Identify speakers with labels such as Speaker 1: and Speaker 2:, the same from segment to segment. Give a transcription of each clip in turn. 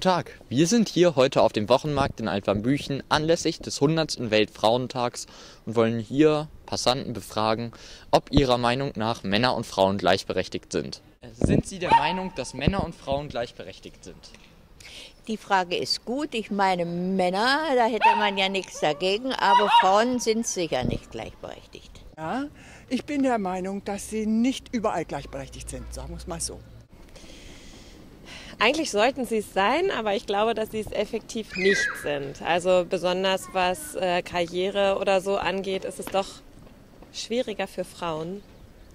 Speaker 1: Guten Tag, wir sind hier heute auf dem Wochenmarkt in Altwarmbüchen anlässlich des 100. Weltfrauentags und wollen hier Passanten befragen, ob ihrer Meinung nach Männer und Frauen gleichberechtigt sind. Sind Sie der Meinung, dass Männer und Frauen gleichberechtigt sind?
Speaker 2: Die Frage ist gut. Ich meine, Männer, da hätte man ja nichts dagegen, aber Frauen sind sicher nicht gleichberechtigt.
Speaker 3: Ja, ich bin der Meinung, dass sie nicht überall gleichberechtigt sind, sagen wir es mal so.
Speaker 4: Eigentlich sollten sie es sein, aber ich glaube, dass sie es effektiv nicht sind. Also besonders was Karriere oder so angeht, ist es doch schwieriger für Frauen,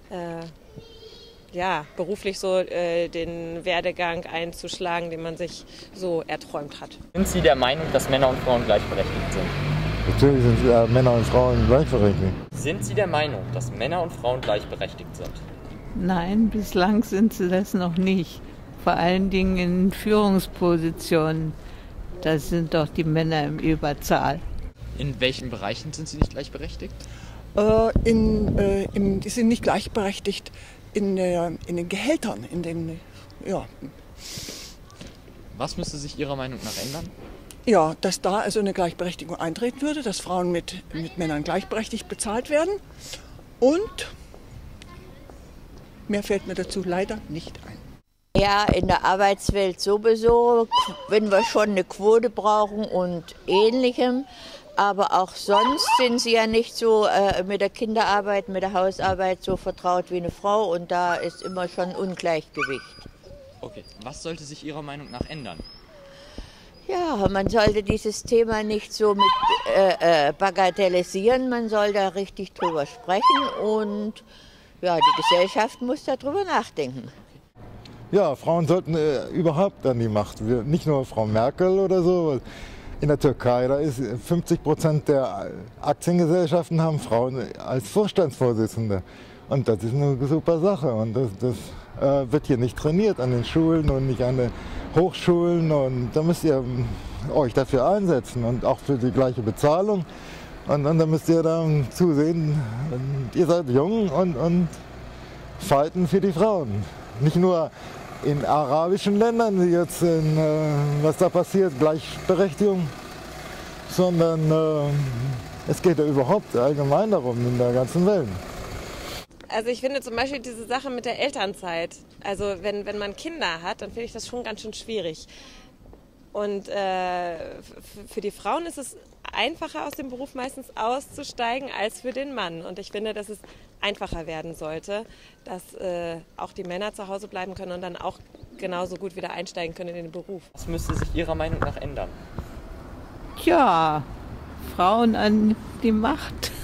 Speaker 4: beruflich so den Werdegang einzuschlagen, den man sich so erträumt hat.
Speaker 1: Sind Sie der Meinung, dass Männer und Frauen gleichberechtigt sind?
Speaker 5: Natürlich sind Männer und Frauen gleichberechtigt.
Speaker 1: Sind Sie der Meinung, dass Männer und Frauen gleichberechtigt sind?
Speaker 6: Nein, bislang sind sie das noch nicht. Vor allen Dingen in Führungspositionen. Da sind doch die Männer im Überzahl.
Speaker 1: In welchen Bereichen sind Sie nicht gleichberechtigt?
Speaker 3: Die sind nicht gleichberechtigt in den Gehältern,
Speaker 1: Was müsste sich Ihrer Meinung nach ändern?
Speaker 3: Ja, dass da also eine Gleichberechtigung eintreten würde, dass Frauen mit Männern gleichberechtigt bezahlt werden. Und mehr fällt mir dazu leider nicht ein.
Speaker 2: Ja, in der Arbeitswelt sowieso, wenn wir schon eine Quote brauchen und Ähnlichem. Aber auch sonst sind sie ja nicht so mit der Kinderarbeit, mit der Hausarbeit so vertraut wie eine Frau. Und da ist immer schon Ungleichgewicht.
Speaker 1: Okay, was sollte sich Ihrer Meinung nach ändern?
Speaker 2: Ja, man sollte dieses Thema nicht so mit bagatellisieren. Man soll da richtig drüber sprechen. Und ja, die Gesellschaft muss darüber nachdenken.
Speaker 5: Ja, Frauen sollten überhaupt an die Macht. Nicht nur Frau Merkel oder so. In der Türkei, da ist 50% der Aktiengesellschaften haben Frauen als Vorstandsvorsitzende. Und das ist eine super Sache. Und das wird hier nicht trainiert an den Schulen und nicht an den Hochschulen. Und da müsst ihr euch dafür einsetzen und auch für die gleiche Bezahlung. Und dann müsst ihr dann zusehen, ihr seid jung und fighten für die Frauen. Nicht nur in arabischen Ländern, wie jetzt was da passiert, Gleichberechtigung, sondern es geht ja überhaupt allgemein darum in der ganzen Welt.
Speaker 4: Also ich finde zum Beispiel diese Sache mit der Elternzeit, also wenn man Kinder hat, dann finde ich das schon ganz schön schwierig. Und für die Frauen ist es einfacher, aus dem Beruf meistens auszusteigen, als für den Mann. Und ich finde, dass es einfacher werden sollte, dass auch die Männer zu Hause bleiben können und dann auch genauso gut wieder einsteigen können in den Beruf.
Speaker 1: Was müsste sich Ihrer Meinung nach ändern?
Speaker 6: Tja, Frauen an die Macht.